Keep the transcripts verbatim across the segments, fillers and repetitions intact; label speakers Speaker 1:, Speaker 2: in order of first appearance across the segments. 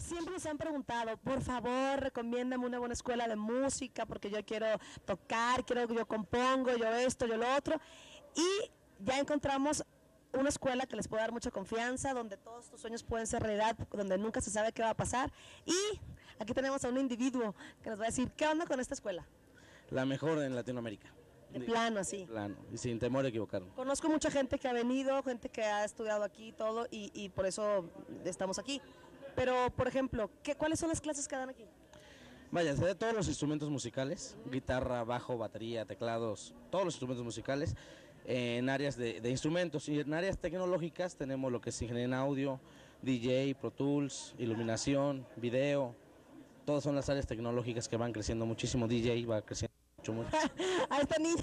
Speaker 1: siempre nos han preguntado, por favor, recomiéndame una buena escuela de música, porque yo quiero tocar, quiero yo compongo, yo esto, yo lo otro, y ya encontramos una escuela que les puede dar mucha confianza, donde todos tus sueños pueden ser realidad, donde nunca se sabe qué va a pasar, y aquí tenemos a un individuo que nos va a decir, ¿qué onda con esta escuela?
Speaker 2: La mejor en Latinoamérica.
Speaker 1: De plano, así.
Speaker 2: De plano, y sin temor a equivocarme.
Speaker 1: Conozco mucha gente que ha venido, gente que ha estudiado aquí y todo, y, y por eso estamos aquí. Pero, por ejemplo, ¿qué, ¿cuáles son las clases que dan aquí?
Speaker 2: Vaya, se da todos los instrumentos musicales, guitarra, bajo, batería, teclados, todos los instrumentos musicales, eh, en áreas de, de instrumentos. Y en áreas tecnológicas tenemos lo que es ingeniería en audio, D J, Pro Tools, iluminación, video. Todas son las áreas tecnológicas que van creciendo muchísimo. D J va creciendo mucho, mucho.
Speaker 1: A esta niña.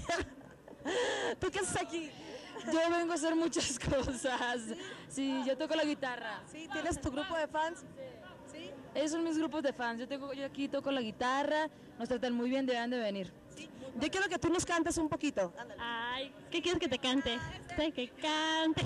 Speaker 1: ¿Tú qué haces aquí?
Speaker 3: Yo vengo a hacer muchas cosas. Sí, yo toco la guitarra.
Speaker 1: ¿Sí? ¿Tienes tu grupo de fans?
Speaker 3: Sí. Esos son mis grupos de fans. Yo, tengo, yo aquí toco la guitarra, nos tratan muy bien, deben de venir.
Speaker 1: Sí. Yo quiero que tú nos cantes un poquito.
Speaker 4: Ándale. Ay, ¿qué quieres que te cante? Que cante.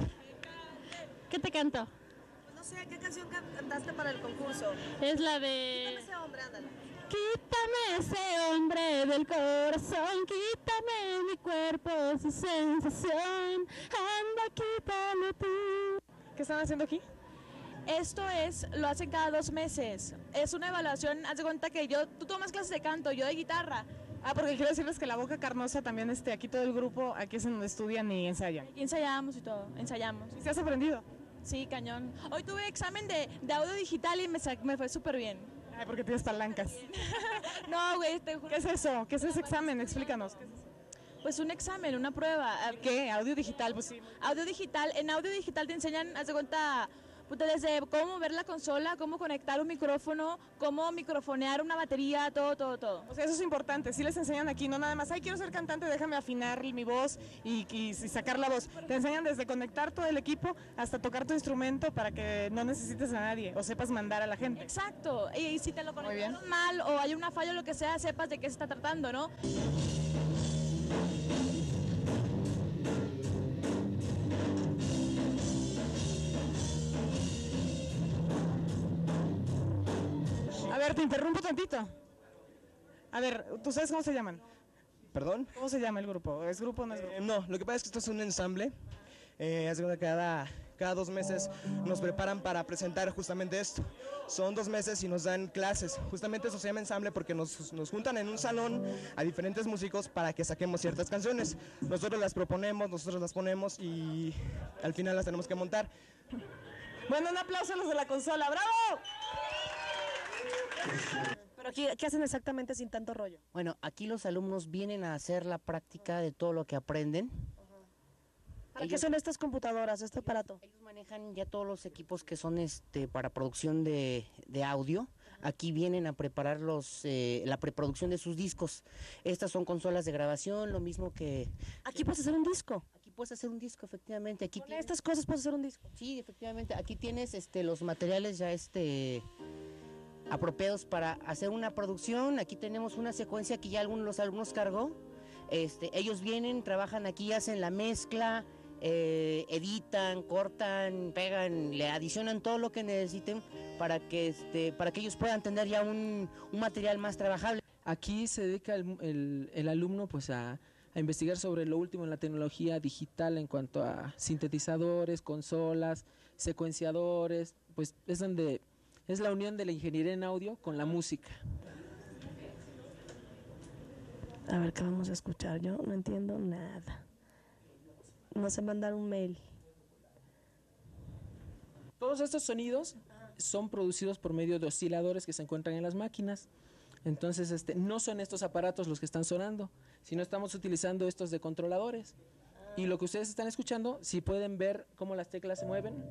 Speaker 4: ¿Qué te canto?
Speaker 1: Pues no sé, ¿qué canción cantaste para el concurso?
Speaker 4: Es la de...
Speaker 1: Quítame ese hombre, ándale.
Speaker 4: Quítame ese hombre del corazón, quítame mi cuerpo, su sensación, anda, quítalo tú.
Speaker 5: ¿Qué están haciendo aquí? Esto es, lo hacen cada dos meses. Es una evaluación, haz de cuenta que yo, tú tomas clases de canto, yo de guitarra.
Speaker 6: Ah, porque quiero decirles que la Boca Carnosa también, este, aquí todo el grupo, aquí es en donde estudian y ensayan.
Speaker 5: Aquí ensayamos y todo, ensayamos.
Speaker 6: ¿Y se has aprendido?
Speaker 5: Sí, cañón. Hoy tuve examen de, de audio digital y me, me fue súper bien.
Speaker 6: Ay, porque tienes palancas.
Speaker 5: No, güey, te juro.
Speaker 6: ¿Qué es eso? ¿Qué es ese examen? Explícanos. ¿Qué es eso?
Speaker 5: Pues un examen, una prueba.
Speaker 6: ¿Qué? ¿Audio digital? Pues sí.
Speaker 5: Audio digital. En audio digital te enseñan, haz de cuenta, puta, desde cómo mover la consola, cómo conectar un micrófono, cómo microfonear una batería, todo, todo, todo.
Speaker 6: O sea, eso es importante. Sí les enseñan aquí, no nada más, ay, quiero ser cantante, déjame afinar mi voz y, y, y sacar la voz. Te enseñan desde conectar todo el equipo hasta tocar tu instrumento para que no necesites a nadie o sepas mandar a la gente.
Speaker 5: Exacto. Y, y si te lo conectaron mal o hay una falla o lo que sea, sepas de qué se está tratando, ¿no?
Speaker 6: A ver, te interrumpo tantito. A ver, ¿tú sabes cómo se llaman?
Speaker 7: ¿Perdón?
Speaker 6: ¿Cómo se llama el grupo? ¿Es grupo o no es grupo?
Speaker 7: Eh, no, lo que pasa es que esto es un ensamble. Eh, hace cuenta que cada, cada dos meses nos preparan para presentar justamente esto. Son dos meses y nos dan clases. Justamente eso se llama ensamble porque nos, nos juntan en un salón a diferentes músicos para que saquemos ciertas canciones. Nosotros las proponemos, nosotros las ponemos y al final las tenemos que montar.
Speaker 6: Bueno, un aplauso a los de la consola. ¡Bravo!
Speaker 1: Pero aquí, ¿qué hacen exactamente sin tanto rollo?
Speaker 8: Bueno, aquí los alumnos vienen a hacer la práctica de todo lo que aprenden.
Speaker 1: ¿Para qué son estas computadoras, este aparato?
Speaker 8: Ellos manejan ya todos los equipos que son este para producción de, de audio. Aquí vienen a preparar los, eh, la preproducción de sus discos. Estas son consolas de grabación, lo mismo que...
Speaker 1: Aquí puedes hacer un disco.
Speaker 8: Aquí puedes hacer un disco, efectivamente. Aquí
Speaker 1: Con
Speaker 8: tienes,
Speaker 1: estas cosas puedes hacer un disco.
Speaker 8: Sí, efectivamente. Aquí tienes este los materiales ya este apropiados para hacer una producción. Aquí tenemos una secuencia que ya algunos de los alumnos cargó. Este, ellos vienen, trabajan aquí, hacen la mezcla, eh, editan, cortan, pegan, le adicionan todo lo que necesiten para que este, para que ellos puedan tener ya un, un material más trabajable.
Speaker 9: Aquí se dedica el, el, el alumno pues a, a investigar sobre lo último en la tecnología digital en cuanto a sintetizadores, consolas, secuenciadores, pues es donde es la unión de la ingeniería en audio con la música.
Speaker 1: A ver, ¿qué vamos a escuchar? Yo no entiendo nada. No sé mandar un mail.
Speaker 9: Todos estos sonidos son producidos por medio de osciladores que se encuentran en las máquinas. Entonces, este, no son estos aparatos los que están sonando, sino estamos utilizando estos de controladores. Y lo que ustedes están escuchando, si pueden ver cómo las teclas se mueven.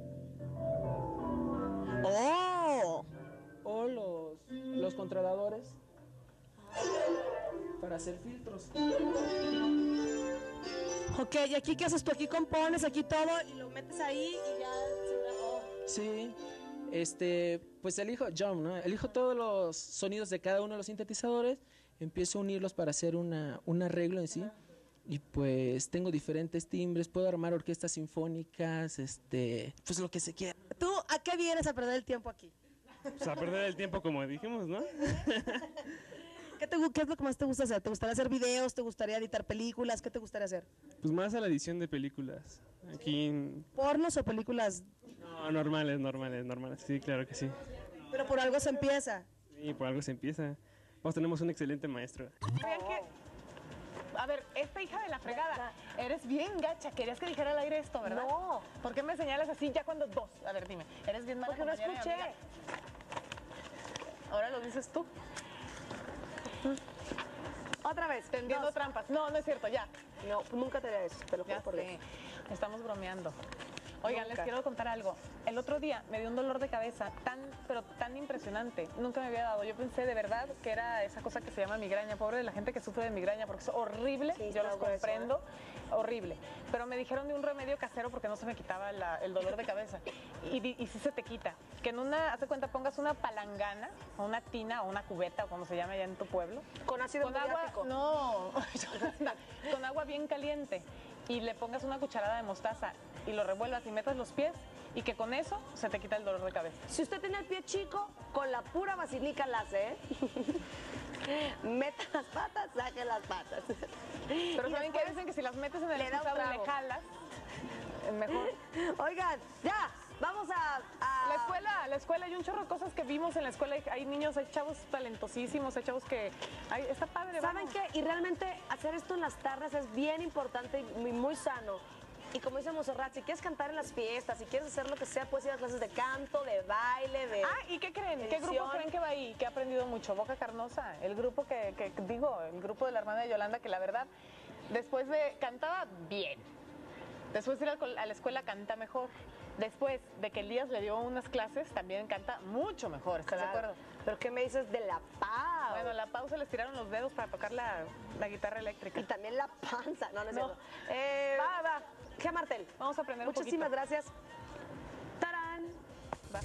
Speaker 1: ¡Oh!
Speaker 9: O los, los controladores para hacer filtros.
Speaker 1: Ok, ¿y aquí qué haces tú? Aquí compones, aquí todo, y lo metes ahí y ya se grabó.
Speaker 9: Sí, este, pues elijo, John, ¿no? Elijo todos los sonidos de cada uno de los sintetizadores, empiezo a unirlos para hacer una, un arreglo en sí, y pues tengo diferentes timbres, puedo armar orquestas sinfónicas, este, pues lo que se quiera.
Speaker 1: ¿Tú a qué vienes a perder el tiempo aquí?
Speaker 10: Pues a perder el tiempo como dijimos, ¿no?
Speaker 1: ¿Qué, te, gu- ¿Qué es lo que más te gusta hacer? ¿Te gustaría hacer videos? ¿Te gustaría editar películas? ¿Qué te gustaría hacer?
Speaker 10: Pues más a la edición de películas. Aquí en...
Speaker 1: ¿Pornos o películas?
Speaker 10: No, normales, normales, normales. Sí, claro que sí.
Speaker 1: Pero por algo se empieza.
Speaker 10: Sí, por algo se empieza. Vamos, tenemos un excelente maestro.
Speaker 6: Vean que... A ver, esta hija de la fregada, eres bien gacha. Querías que dijera al aire esto, ¿verdad?
Speaker 11: No.
Speaker 6: ¿Por qué me señalas así ya cuando dos? A ver, dime. Eres bien mala
Speaker 11: Porque no
Speaker 6: compañera, mi
Speaker 11: escuché.
Speaker 6: amiga. Ahora lo dices tú.
Speaker 11: Otra vez.
Speaker 6: Tendiendo
Speaker 11: dos.
Speaker 6: trampas. No, no es cierto, ya.
Speaker 11: No, nunca te haría eso, te lo juro
Speaker 6: Ya
Speaker 11: por
Speaker 6: sé.
Speaker 11: Dios.
Speaker 6: Estamos bromeando. Oigan,
Speaker 11: Nunca.
Speaker 6: les quiero contar algo. El otro día me dio un dolor de cabeza tan, pero tan impresionante. Nunca me había dado. Yo pensé de verdad que era esa cosa que se llama migraña. Pobre de la gente que sufre de migraña porque es horrible.
Speaker 11: Sí,
Speaker 6: Yo
Speaker 11: está
Speaker 6: los
Speaker 11: grueso,
Speaker 6: comprendo. Horrible. Pero me dijeron de un remedio casero porque no se me quitaba la- el dolor de cabeza. Y, di- y sí se te quita. Que en una, haz de cuenta, pongas una palangana, o una tina, o una cubeta, o como se llama allá en tu pueblo.
Speaker 11: Con ácido
Speaker 6: Con agua,
Speaker 11: muriático.
Speaker 6: no, con agua bien caliente y le pongas una cucharada de mostaza y lo revuelvas y metas los pies y que con eso se te quita el dolor de cabeza.
Speaker 11: Si usted tiene el pie chico, con la pura basilica la hace, ¿eh? Meta las patas, saque las patas.
Speaker 6: Pero
Speaker 11: Y
Speaker 6: ¿saben qué?
Speaker 11: después
Speaker 6: Dicen que si las metes en el
Speaker 11: le da un
Speaker 6: excusado y le
Speaker 11: trago.
Speaker 6: jalas, es mejor.
Speaker 11: Oigan, ya, vamos a... a-
Speaker 6: La escuela, la escuela, hay un chorro de cosas que vimos en la escuela. Hay, hay niños, hay chavos talentosísimos, hay chavos que... hay- está padre,
Speaker 11: ¿Saben
Speaker 6: vamos.
Speaker 11: qué? Y realmente hacer esto en las tardes es bien importante y muy, muy sano. Y como dice Monserrat, si quieres cantar en las fiestas, si quieres hacer lo que sea, puedes ir a clases de canto, de baile, de...
Speaker 6: Ah, ¿y qué creen? ¿Qué grupo
Speaker 11: edición.
Speaker 6: creen que va ahí? Que ha aprendido mucho. Boca Carnosa, el grupo que, que digo, el grupo de la hermana de Yolanda, que la verdad, después de, cantaba bien. Después de ir al col- a la escuela canta mejor. Después de que Elías le dio unas clases, también canta mucho mejor, ¿estás
Speaker 11: Claro.
Speaker 6: de acuerdo?
Speaker 11: ¿Pero qué me dices de la pau?
Speaker 6: Bueno, a la pausa les tiraron los dedos para tocar la, la guitarra eléctrica.
Speaker 11: Y también la panza. No, no es
Speaker 6: No.
Speaker 11: cierto. Eh,
Speaker 6: Va, va.
Speaker 11: G. Martel.
Speaker 6: Vamos a aprender un
Speaker 11: Muchísimas
Speaker 6: poquito.
Speaker 11: gracias. ¡Tarán!
Speaker 6: Va.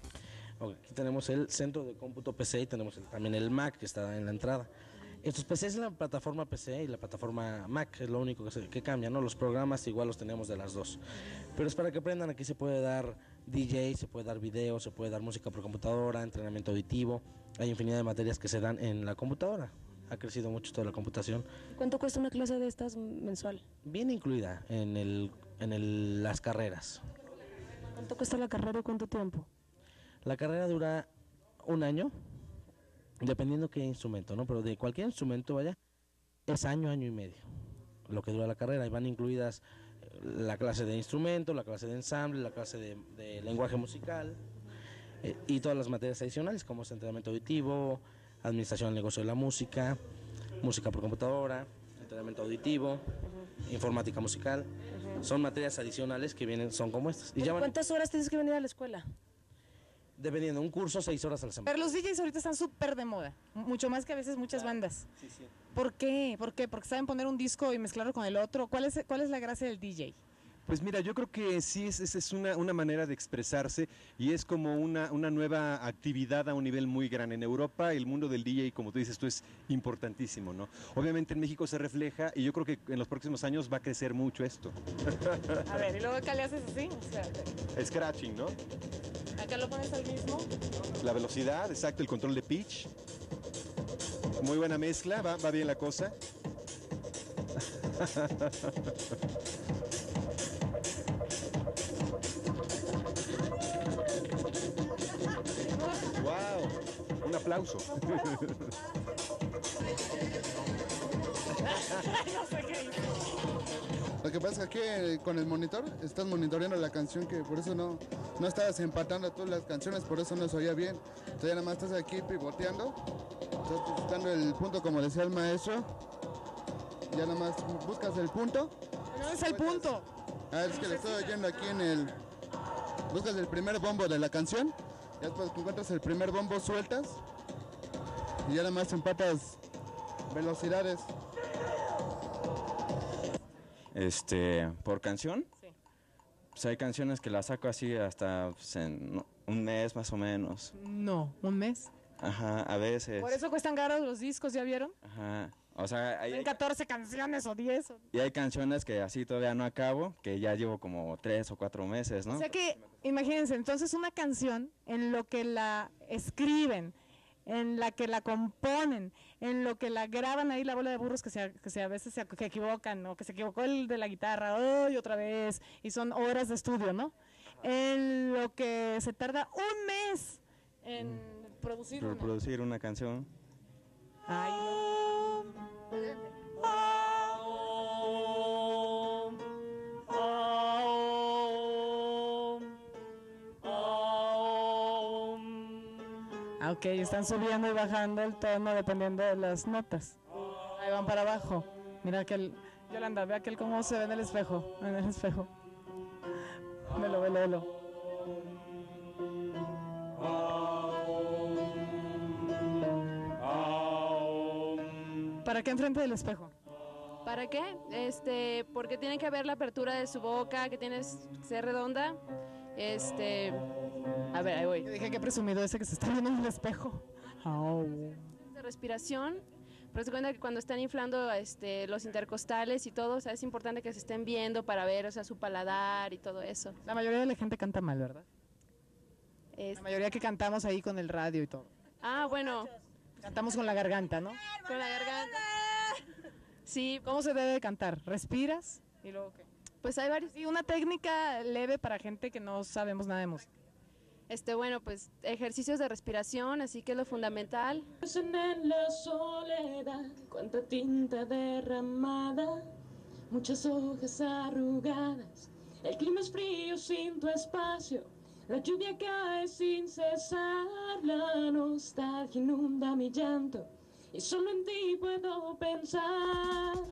Speaker 2: Ok, aquí tenemos el centro de cómputo P C y tenemos el- también el Mac que está en la entrada. Estos P Cs es la plataforma P C y la plataforma Mac, es lo único que, se- que cambia, ¿no? Los programas igual los tenemos de las dos. Pero es para que aprendan, aquí se puede dar D J, se puede dar video, se puede dar música por computadora, entrenamiento auditivo. Hay infinidad de materias que se dan en la computadora. Ha crecido mucho toda la computación.
Speaker 1: ¿Cuánto cuesta una clase de estas mensual?
Speaker 2: Bien incluida en, el, en el- las carreras.
Speaker 1: ¿Cuánto cuesta la carrera y cuánto tiempo?
Speaker 2: La carrera dura un año, dependiendo qué instrumento, ¿no? Pero de cualquier instrumento, vaya, es año, año y medio, lo que dura la carrera. Y van incluidas eh, la clase de instrumento, la clase de ensamble, la clase de, de lenguaje musical eh, y todas las materias adicionales, como es entrenamiento auditivo, administración del negocio de la música, música por computadora, entrenamiento auditivo, informática musical. Son materias adicionales que vienen, son como estas. Y ya van,
Speaker 1: ¿Cuántas horas tienes que venir a la escuela?
Speaker 2: dependiendo, un curso seis horas a la semana.
Speaker 6: Pero los D Js ahorita están súper de moda, mucho más que a veces muchas bandas. ¿Por qué? ¿Por qué? Porque saben poner un disco y mezclarlo con el otro. ¿Cuál es, cuál es la gracia del D J?
Speaker 12: Pues mira, yo creo que sí es, es, es una, una manera de expresarse y es como una, una nueva actividad a un nivel muy grande. En Europa el mundo del D J, como tú dices, tú es importantísimo, ¿no? Obviamente en México se refleja y yo creo que en los próximos años va a crecer mucho esto.
Speaker 6: A ver, y luego acá le haces así. Espérate.
Speaker 12: Scratching, ¿no?
Speaker 6: Acá lo pones al mismo.
Speaker 12: La velocidad, exacto, el control de pitch. Muy buena mezcla, va, va bien la cosa. ¡Wow! Un aplauso.
Speaker 13: Lo que pasa es que aquí eh, con el monitor estás monitoreando la canción, que por eso no, no estabas empatando todas las canciones, por eso no se oía bien. Entonces ya nada más estás aquí pivoteando, estás buscando el punto como decía el maestro. Ya nada más buscas el punto.
Speaker 6: No es el punto.
Speaker 13: Ah, es que le estoy oyendo aquí en el... Buscas el primer bombo de la canción, ya después que encuentras el primer bombo sueltas y ya nada más empatas velocidades.
Speaker 14: Este, ¿por canción? Sí. Pues hay canciones que las saco así hasta pues, en no, un mes más o menos.
Speaker 6: No, un mes.
Speaker 14: Ajá, a veces.
Speaker 6: Por eso cuestan caros los discos, ¿ya vieron?
Speaker 14: Ajá. O sea, hay,
Speaker 6: ¿En catorce canciones o diez? O...
Speaker 14: y hay canciones que así todavía no acabo, que ya llevo como tres o cuatro meses, ¿no?
Speaker 6: O sea que, imagínense, entonces una canción en lo que la escriben, en la que la componen, en lo que la graban ahí la bola de burros que, se, que se a veces se que equivocan, o que se equivocó el de la guitarra, hoy otra vez, y son horas de estudio, ¿no? En lo que se tarda un mes en mm. producir
Speaker 14: Pro,
Speaker 6: una.
Speaker 14: producir una canción.
Speaker 6: Ay, no. Ah, ok, están subiendo y bajando el tono dependiendo de las notas. Ahí van para abajo. Mira aquel, Yolanda, ve aquel cómo se ve en el espejo, en el espejo. Velo, velo, velo. ¿Para qué enfrente del espejo?
Speaker 15: ¿Para qué? Este, porque tiene que haber la apertura de su boca, que tiene que ser redonda. Este, a ver, ahí voy.
Speaker 6: Yo dije que presumido ese que se está viendo en el espejo. Oh.
Speaker 15: De respiración, pero se cuenta que cuando están inflando este, los intercostales y todo, o sea, es importante que se estén viendo para ver, o sea, su paladar y todo eso.
Speaker 6: La mayoría de la gente canta mal, ¿verdad?
Speaker 15: Es...
Speaker 6: La mayoría que cantamos ahí con el radio y todo.
Speaker 15: Ah, bueno.
Speaker 6: Cantamos con la garganta, ¿no?
Speaker 15: Con la garganta. Sí.
Speaker 6: ¿Cómo se debe cantar? ¿Respiras? ¿Y luego qué?
Speaker 15: Pues hay varios.
Speaker 6: Y una técnica leve para gente que no sabemos nada de música.
Speaker 15: Este, bueno, pues ejercicios de respiración, así que es lo fundamental.
Speaker 16: En la soledad, cuánta tinta derramada, muchas hojas arrugadas, el clima es frío sin tu espacio, la lluvia cae sin cesar, la nostalgia inunda mi llanto y solo en ti puedo pensar.